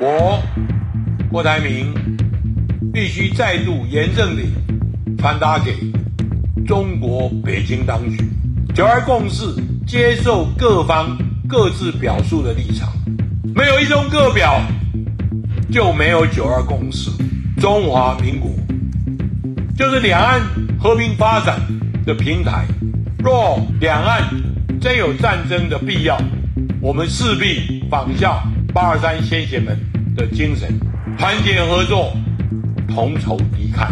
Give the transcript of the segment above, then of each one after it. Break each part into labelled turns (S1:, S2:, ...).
S1: 我郭台铭必须再度严正地传达给中国北京当局九二共识，接受各方各自表述的立场，没有一中各表，就没有九二共识。中华民国就是两岸和平发展的平台，若两岸真有战争的必要，我们势必仿效823先贤们的精神，团结合作，同仇敌忾。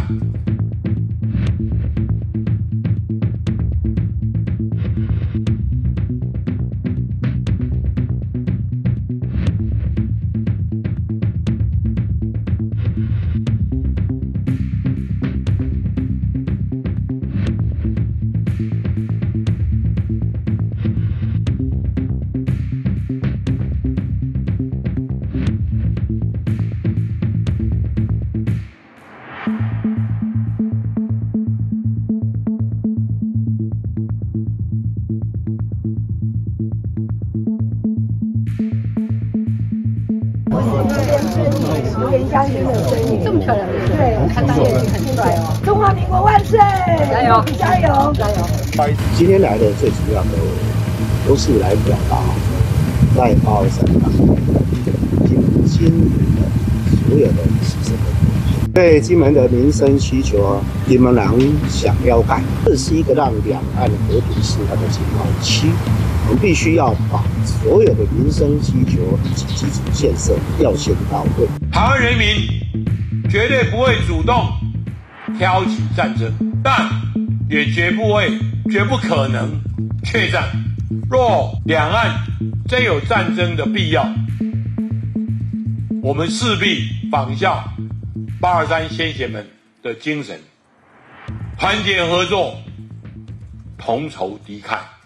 S2: 莲香烟的水女，
S3: 这么漂亮的，
S2: 对，我看他也很帅哦。中华民国万岁！加油！加油！加油！
S4: 今天来的最主要的都是来表达在823当中金门的所有的牺牲的对金门的民生需求，金门人想要改，这是一个让两岸和平时代的警报期。我们必须要把所有的民生需求以及基础建设要先到位。
S1: 台湾人民绝对不会主动挑起战争，但也绝不可能怯战。若两岸真有战争的必要，我们势必仿效823先贤们的精神，团结合作，同仇敌忾。